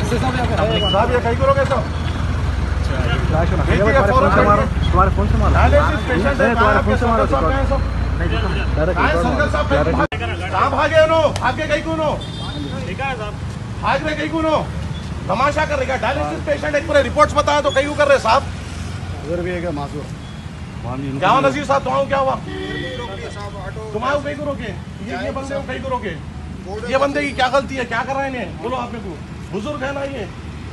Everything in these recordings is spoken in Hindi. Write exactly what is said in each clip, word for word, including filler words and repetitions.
साहब ये कहीं करोगे सब तुम्हारे फोन से मारा तुम्हारे फोन से मारा कहाँ भागे नो भागे कहीं को नो भाग रहे कहीं को नो तमाशा कर रहे डायलिसिस पेशेंट एक पूरे रिपोर्ट्स बताया तो कहीं कर रहे साहब उधर भी है मासूर क्या हुआ नजीर साहब तुम्हारा क्या हुआ तुम्हारा कहीं को रोके ये ये बंदे को कहीं को रोके ये बंदे की क्या गलती है क्या कर रहे हैं बोलो आप मेरे को बुजुर्ग है ना ये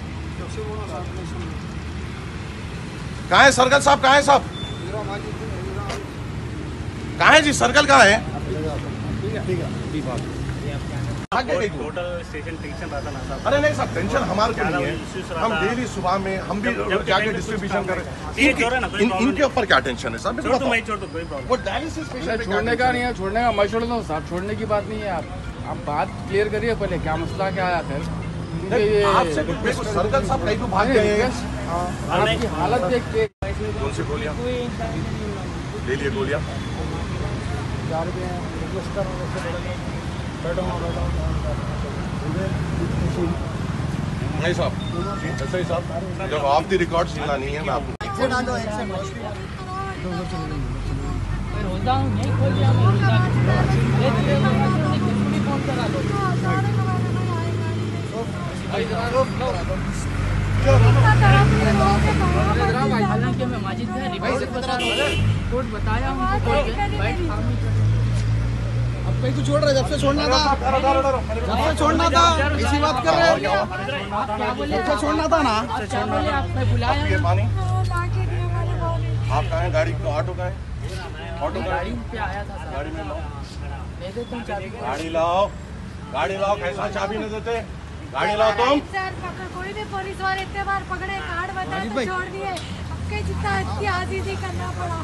कहाँ है सर्कल साहब कहाँ है साहब कहाँ है जी सर्कल कहाँ है टोटल स्टेशन टेंशन रहता ना साहब। अरे नहीं साहब टेंशन हमारे को नहीं है हम डेली सुबह में हम भी जाके डिस्ट्रीब्यूशन कर रहे हैं इनके ऊपर क्या टेंशन है साहब वो डायलिसिस पेशेंट छोड़ने का नहीं है छोड़ने का मैं छोड़ दूँ साहब छोड़ने की बात नहीं है आप आप बात क्लियर करिए पहले क्या मसला क्या आया फिर आपसे सर्कल साहब कहीं को भाग गए आपकी हालत देख के कौन सी गोलियां ले लिए गोलियां नहीं साहब ऐसा ही साहब जब ऑफ द रिकॉर्ड सुनना नहीं है मैं आपको हालांकि मैं माजिद का रिवाइज बता रहा हूँ कोर्ट बताया उनको अब कहीं को छोड़ रहे जब से छोड़ना था जब से छोड़ना था इसी बात कर रहे हैं क्या बोले जब से छोड़ना था ना क्या बोले आपने बुलाया पानी आप कहाँ हैं गाड़ी ऑटो का है ऑटो गाड़ी पे आया था गाड़ी में लाओ दे देता हूँ चाबी गाड़ी लाओ गाड़ी लाओ कैसा चाबी नहीं देते गाड़ी लाओ तुम सर पकड़ कोई भी पुलिस वाले इतने बार पकड़े कार्ड बताए तो छोड़ दिए अब के जितना इतनी आजीजी करना पड़ा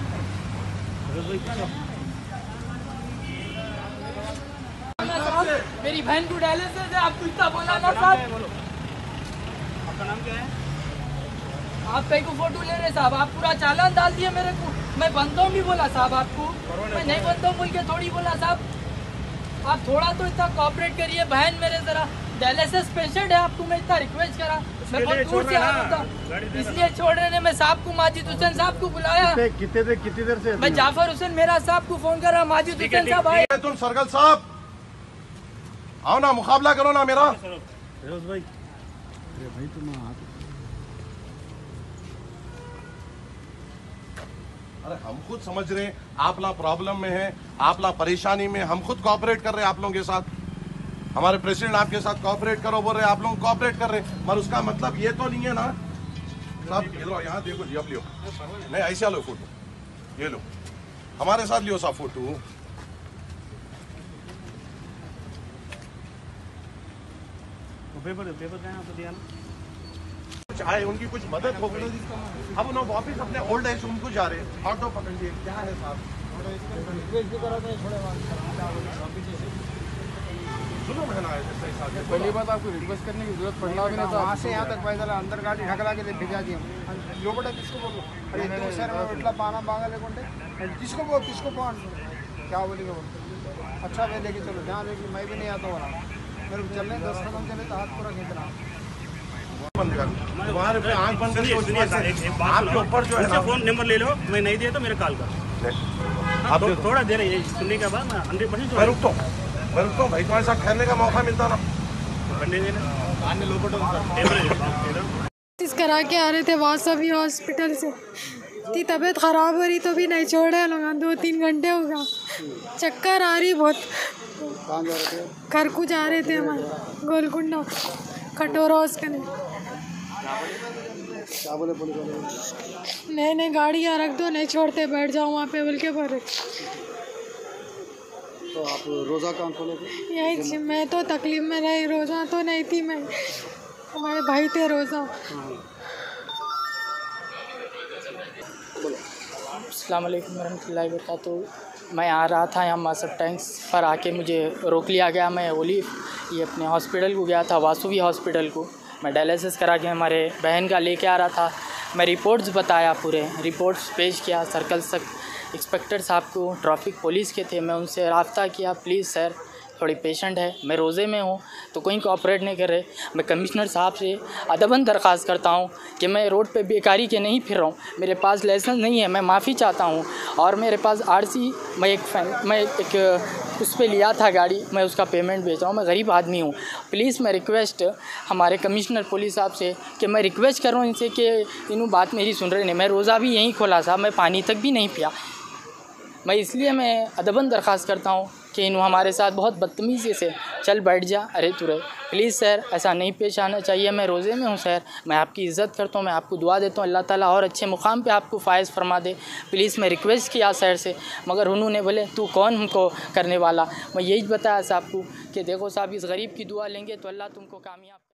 मेरी बहन को डायलिसिस है आपको इतना बोला ना साहब आपका नाम क्या है? आप कहीं को फोटो ले रहे साहब आप पूरा चालान डाल दिए मेरे को मैं बनता हूँ भी बोला साहब आपको मैं नहीं बनता हूँ बोल के थोड़ी बोला साहब आप थोड़ा तो इतना कोऑपरेट करिए बहन मेरे जरा डायलिसिस पेशेंट है आपको मैं इतना रिक्वेस्ट करा मैं बहुत दूर से आ रहा था इसलिए छोड़ रहे मैं साहब को माजिद हुसैन साहब को बुलाया कितने देर कितनी देर से मैं जाफर हुसैन मेरा साहब को फोन कर रहा माजिद हुसैन साहब आए तुम सर्कल साहब आओ ना मुकाबला करो ना मेरा भाई भाई तुम अरे हम खुद समझ रहे हैं आप लोग प्रॉब्लम में हैं आप लोग परेशानी में हम खुद कोऑपरेट कर रहे हैं आप लोगों के साथ हमारे प्रेसिडेंट आपके साथ कोऑपरेट करो बोल रहे हैं आप लोग कोऑपरेट कर रहे हैं पर उसका मतलब ये तो नहीं है ना साहब ये लो यहाँ देखो जी अब लियो नहीं ऐसा लो फोटो ये लो हमारे साथ लियो साहब फोटो पेपर पेपर क्या है दिया चाहे उनकी कुछ मदद हो गई अब उन्होंने वापिस अपने ओल्ड एज होम को जा रहे हैं ऑटो पकड़िए क्या है साहब सुनो मैं ना पहली बात आपको रिक्वेस्ट करने की जरूरत पड़ना भी नहीं था वहाँ से यहाँ तक पैदल अंदर गाड़ी ढकला के भिजा दी यो बेटा किसको बोलो अरे सर इतना पाना मांगा लेकोंडे किसको बोल किसको कौन क्या बोलेगा बोल अच्छा भाई लेके चलो जहाँ लेके मैं भी नहीं आता हो रहा मेरे को चलने दस कदम चले तो हाथ पूरा खींच रहा तुम्हारे पे आंख बंद करके आपके ऊपर जो है ना फोन नंबर ले लो मैं नहीं दिया तो मेरे कॉल कर आप थोड़ा देर ये सुनने के बाद मैं हंड्रेड परसेंट मैं रुकता हूँ मैं रुकता हूँ भाई तुम्हारे साथ ठहरने का मौका मिलता ना इस करा के आ रहे थे वहाँ सभी हॉस्पिटल से इतनी तबीयत ख़राब हो रही तो भी नहीं छोड़े लोग दो तीन घंटे हो गया चक्कर आ रही बहुत खरकू जा रहे थे हमारे गोलकुंडा कटोरा उसके नहीं नहीं गाड़ी यहाँ रख दो नहीं छोड़ते बैठ जाओ वहाँ पे बोल के भरे तो आप रोज़ा कहाँ खोले थे यही मैं तो तकलीफ में रही रोज़ा तो नहीं थी मैं हमारे भाई थे रोज़ा अस्सलाम वालेकुम रहमतुल्लाहि व बरकातहू मैं आ रहा था यहाँ मासब टैंक्स पर आके मुझे रोक लिया गया मैं ओली ये अपने हॉस्पिटल को गया था वासुवी हॉस्पिटल को मैं डायलिसिस करा के हमारे बहन का लेके आ रहा था मैं रिपोर्ट्स बताया पूरे रिपोर्ट्स पेश किया सर्कल तक इंस्पेक्टर साहब को ट्रैफिक पुलिस के थे मैं उनसे रब्ता किया प्लीज़ सर थोड़ी पेशेंट है, मैं रोज़े में हूँ तो कोई कोऑपरेट नहीं कर रहे। मैं कमिश्नर साहब से अदबन दरख्वास्त करता हूँ कि मैं रोड पे बेकारी के नहीं फिर रहा हूँ, मेरे पास लाइसेंस नहीं है, मैं माफ़ी चाहता हूँ। और मेरे पास आरसी, मैं एक फैन मैं एक उस पर लिया था गाड़ी, मैं उसका पेमेंट भेज रहा हूँ, मैं गरीब आदमी हूँ। प्लीज़ मैं रिक्वेस्ट हमारे कमिश्नर पुलिस साहब से कि मैं रिक्वेस्ट कर रहा हूँ इनसे कि इन्हों बात मेरी सुन रहे नहीं। मैं रोज़ा भी यहीं खोला साहब, मैं पानी तक भी नहीं पिया। मैं इसलिए मैं अदबन दरख्वास्त करता हूँ कि इन्हों हमारे साथ बहुत बदतमीज़ी से चल बैठ जा, अरे तुरे प्लीज़ सर ऐसा नहीं पेश आना चाहिए। मैं रोज़े में हूँ सर, मैं आपकी इज़्ज़त करता हूँ, मैं आपको दुआ देता हूँ अल्लाह ताला और अच्छे मुकाम पे आपको फ़ायज़ फरमा दे। प्लीज़ मैं रिक्वेस्ट किया सर से, मगर उन्होंने बोले तू कौन हमको करने वाला। मैं यही बताया साहब को कि देखो साहब इस गरीब की दुआ लेंगे तो अल्लाह तुमको कामयाब